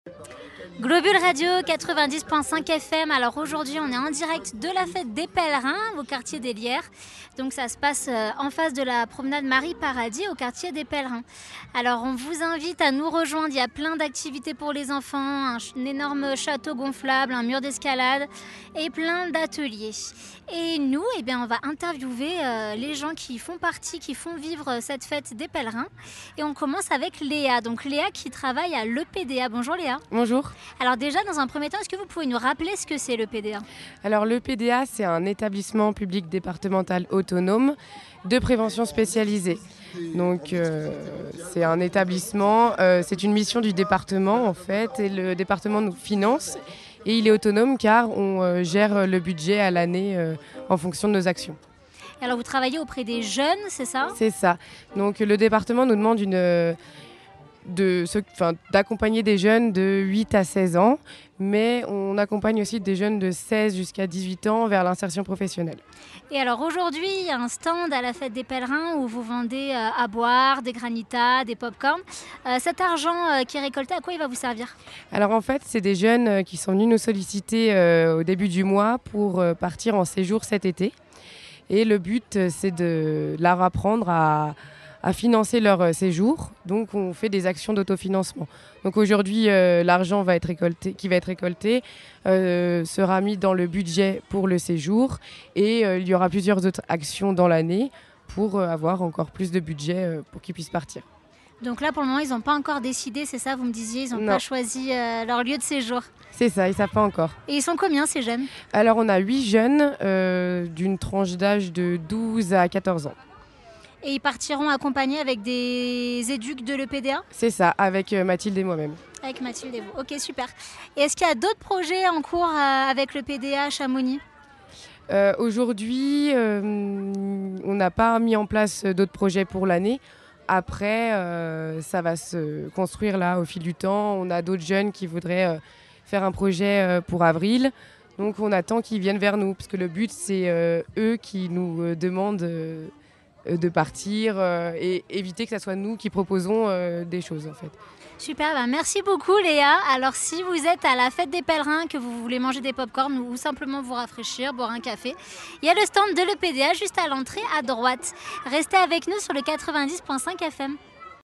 Globule Radio 90.5 FM. Alors aujourd'hui, on est en direct de la fête des pèlerins au quartier des Lières. Donc ça se passe en face de la promenade Marie-Paradis au quartier des pèlerins. Alors on vous invite à nous rejoindre. Il y a plein d'activités pour les enfants, un énorme château gonflable, un mur d'escalade et plein d'ateliers. Et nous, on va interviewer les gens qui font partie, qui font vivre cette fête des pèlerins. Et on commence avec Léa. Donc Léa qui travaille à l'EPDA. Bonjour Léa. Bonjour. Alors déjà, dans un premier temps, est-ce que vous pouvez nous rappeler ce que c'est l'EPDA ? Alors l'EPDA, c'est un établissement public départemental autonome de prévention spécialisée. Donc c'est un établissement, c'est une mission du département en fait, et le département nous finance et il est autonome car on gère le budget à l'année en fonction de nos actions. Alors vous travaillez auprès des jeunes, c'est ça ? C'est ça. Donc le département nous demande d'accompagner des jeunes de 8 à 16 ans, mais on accompagne aussi des jeunes de 16 jusqu'à 18 ans vers l'insertion professionnelle. Et alors aujourd'hui, il y a un stand à la fête des pèlerins où vous vendez à boire, des granitas, des pop-corn. Cet argent qui est récolté, à quoi il va vous servir ? Alors en fait, c'est des jeunes qui sont venus nous solliciter au début du mois pour partir en séjour cet été. Et le but, c'est de leur apprendre à financer leur séjour. Donc, on fait des actions d'autofinancement. Donc, aujourd'hui, l'argent qui va être récolté sera mis dans le budget pour le séjour. Et il y aura plusieurs autres actions dans l'année pour avoir encore plus de budget pour qu'ils puissent partir. Donc là, pour le moment, ils n'ont pas encore décidé, c'est ça, vous me disiez, ils n'ont pas choisi leur lieu de séjour. C'est ça, ils ne savent pas encore. Et ils sont combien, ces jeunes ? Alors, on a 8 jeunes d'une tranche d'âge de 12 à 14 ans. Et ils partiront accompagnés avec des éducs de l'EPDA ? C'est ça, avec Mathilde et moi-même. Avec Mathilde et vous. Ok, super. Et est-ce qu'il y a d'autres projets en cours avec l'EPDA à Chamonix ? Aujourd'hui, on n'a pas mis en place d'autres projets pour l'année. Après, ça va se construire là au fil du temps. On a d'autres jeunes qui voudraient faire un projet pour avril. Donc on attend qu'ils viennent vers nous, parce que le but, c'est eux qui nous demandent de partir et éviter que ce soit nous qui proposons des choses en fait. Super, merci beaucoup Léa. Alors si vous êtes à la fête des pèlerins, que vous voulez manger des pop-corn ou simplement vous rafraîchir, boire un café, il y a le stand de l'EPDA juste à l'entrée à droite. Restez avec nous sur le 90.5 FM.